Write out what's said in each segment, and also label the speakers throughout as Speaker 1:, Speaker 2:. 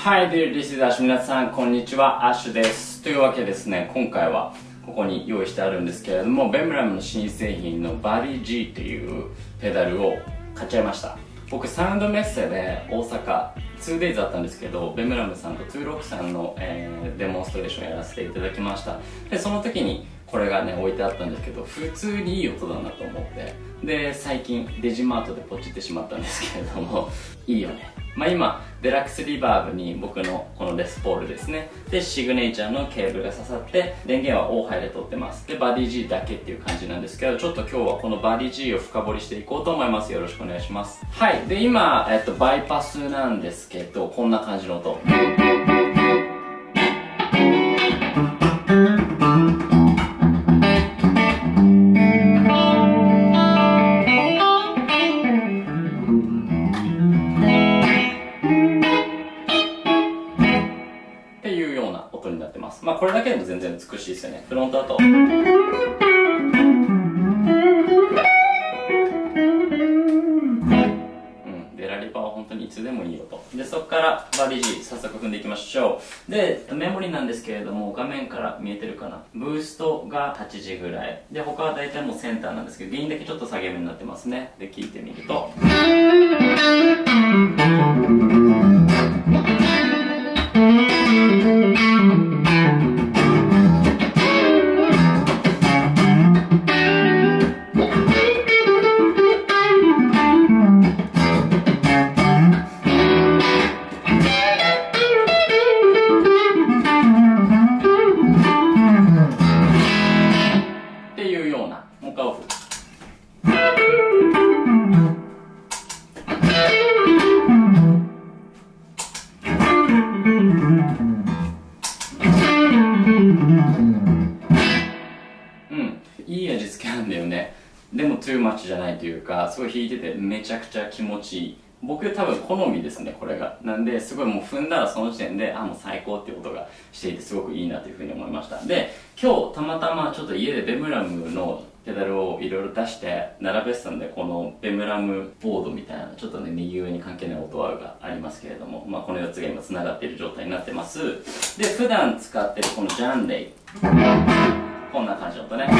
Speaker 1: Hi there, this is Ash. 皆さん、こんにちは。アッシュです。というわけでですね、今回はここに用意してあるんですけれども、ベムラムの新製品のバディ G というペダルを買っちゃいました。僕、サウンドメッセで大阪 2days だったんですけど、ベムラムさんと26さんの、デモンストレーションをやらせていただきました。で、その時にこれがね、置いてあったんですけど、普通にいい音だなと思って、で、最近デジマートでポチってしまったんですけれども、いいよね。まあ今、デラックスリバーブに僕のこのレスポールですね。で、シグネチャーのケーブルが刺さって、電源はオーハイで撮ってます。で、バディ G だけっていう感じなんですけど、ちょっと今日はこのバディ G を深掘りしていこうと思います。よろしくお願いします。はい。で、今、バイパスなんですけど、こんな感じの音。まあこれだけでも全然美しいですよね。フロントだとでラリパーは本当にいつでもいい音で、そこからバディ G 早速踏んでいきましょう。でメモリなんですけれども、画面から見えてるかな、ブーストが8時ぐらいで、他は大体もうセンターなんですけど、原因だけちょっと下げ目になってますね。で聞いてみるといい味付けなんだよね。でもトゥーマッチじゃないというか、すごい弾いててめちゃくちゃ気持ちいい。僕多分好みですね、これが。なんで、すごいもう踏んだらその時点で、もう最高っていう音がしていて、すごくいいなというふうに思いました。で、今日たまたまちょっと家でベムラムのペダルをいろいろ出して並べてたんで、このベムラムボードみたいな、ちょっとね、右上に関係ない音がありますけれども、まあこの4つが今繋がっている状態になってます。で、普段使ってるこのジャンレイ。こんな感じの音ね。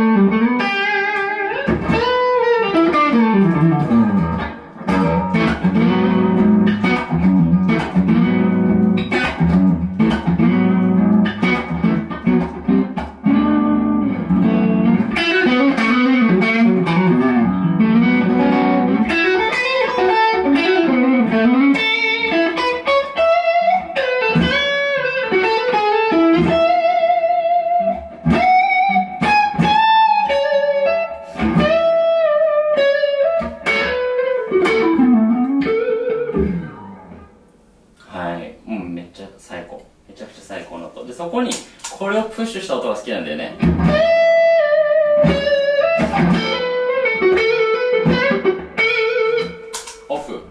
Speaker 1: めちゃくちゃ最高の音で、そこにこれをプッシュした音が好きなんだよね。オフ。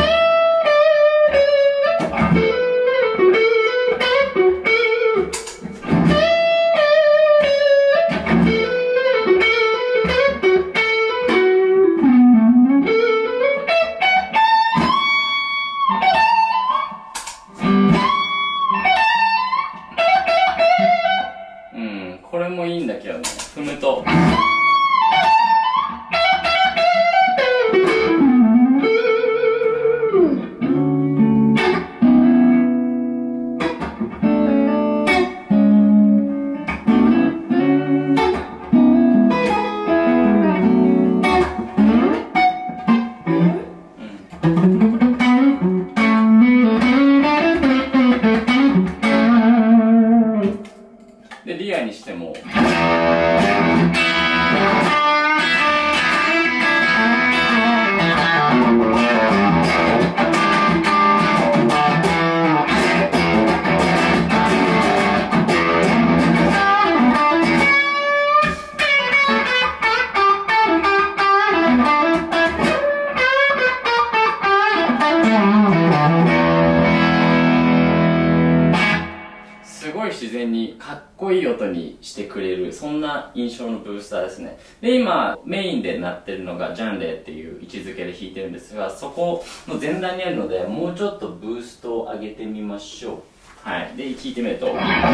Speaker 1: これもいいんだけどね、踏むとでリアにしてもすごい自然にかっこいい音にしてくれるそんな印象のブースターですね。で、今、メインで鳴ってるのがジャンレーっていう位置づけで弾いてるんですが、そこの前段にあるので、もうちょっとブーストを上げてみましょう。はい。で、弾いてみると。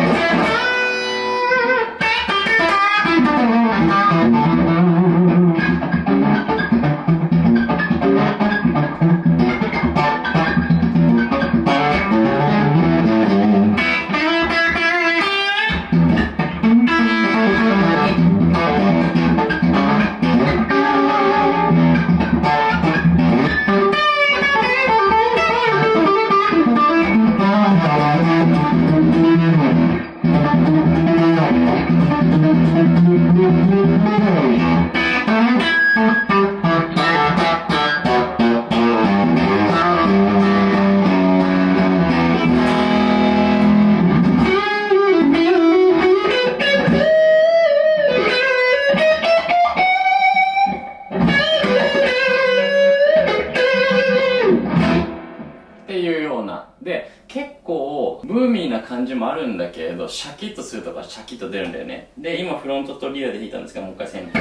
Speaker 1: っていうような。で、結構ブーミーな感じもあるんだけれど、シャキッとするとかシャキッと出るんだよね。で、今フロントとリアで弾いたんですが、もう一回線。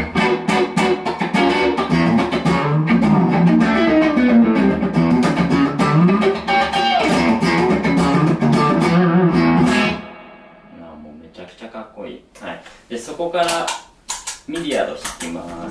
Speaker 1: もうめちゃくちゃかっこいい。はい。で、そこからミディアド弾きます。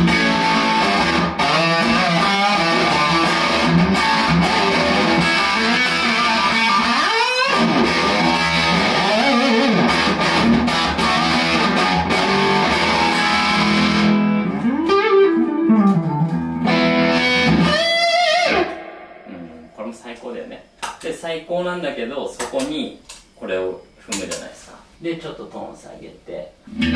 Speaker 1: これも最高だよね。で、最高なんだけど、そこにこれを踏むじゃないですか。で、ちょっとトーン下げて。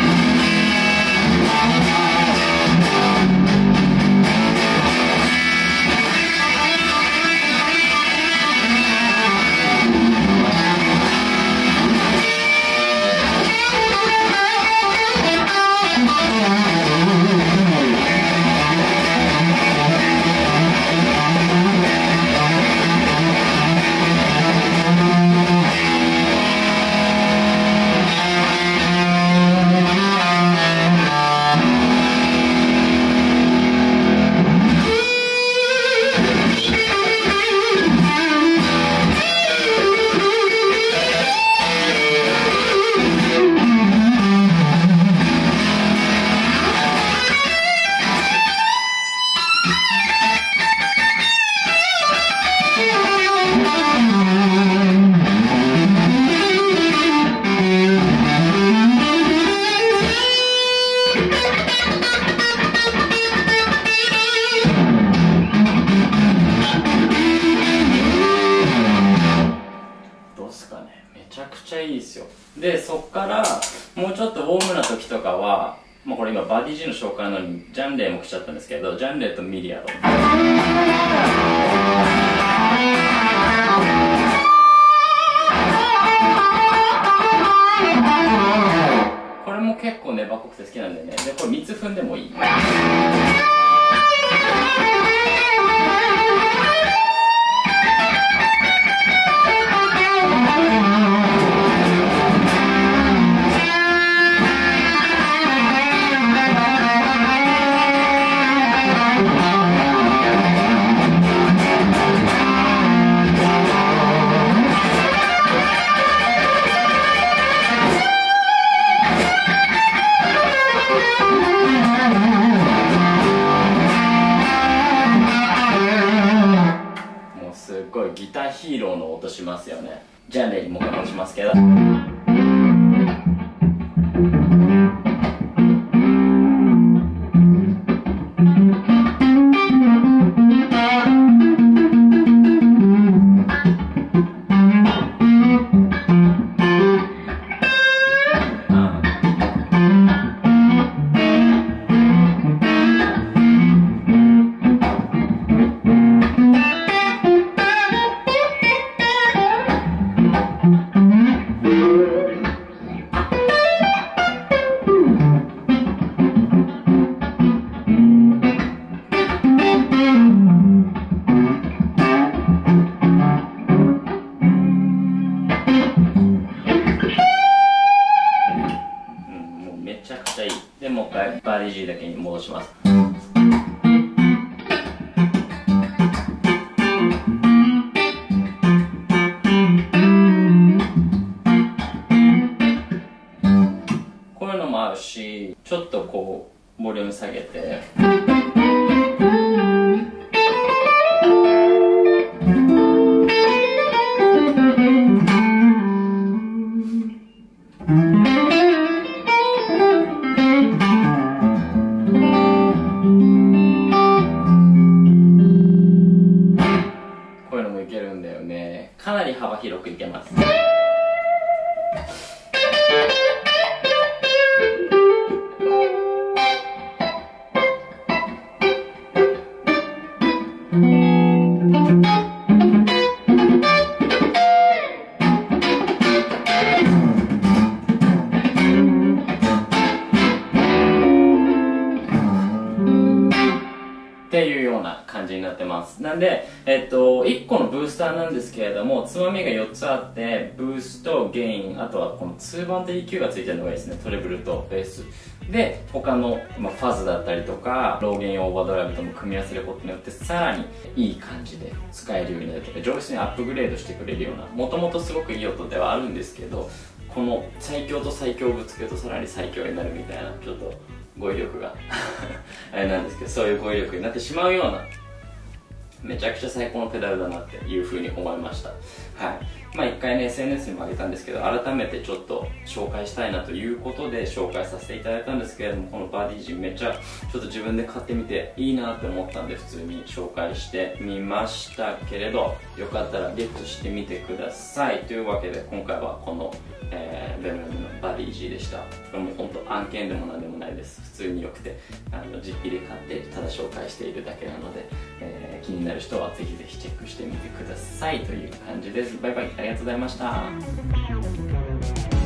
Speaker 1: めちゃくちゃいいですよ。で、そっからもうちょっとウォームな時とかは、もうこれ今バディ G の紹介なのにジャンレーも来ちゃったんですけど、ジャンレーとミディアド。これも結構粘っこくて好きなんだよね。で、これ3つ踏んでもいい。ギターヒーローの音しますよね。ジャンレーにもかもしますけど。 ボリューム下げて、こういうのもいけるんだよね。かなり幅広くいけます。っていうような感じになってます。なんで、1個のブースターなんですけれども、つまみが4つあって、ブースト、ゲイン、あとはこの2番手 EQ がついてるのがいいですね。トレブルとベース。で、他の、ファズだったりとか、ローゲインオーバードライブとも組み合わせることによって、さらにいい感じで使えるようになるとか、上質にアップグレードしてくれるような、もともとすごくいい音ではあるんですけど、この最強と最強をぶつけるとさらに最強になるみたいな、ちょっと語彙力があれなんですけど、そういう語彙力になってしまうようなめちゃくちゃ最高のペダルだなっていうふうに思いました。はい。まあ一回ね SNS にも上げたんですけど、改めてちょっと紹介したいなということで紹介させていただいたんですけれども、このバディジンめっちゃちょっと自分で買ってみていいなって思ったんで普通に紹介してみましたけれど、よかったらゲットしてみてください。というわけで今回はこのベムラムのバディジーでした。これも本当案件でも何でもないです。普通に良くて実費で買ってただ紹介しているだけなので、気になる人はぜひぜひチェックしてみてくださいという感じです。バイバイ、ありがとうございました。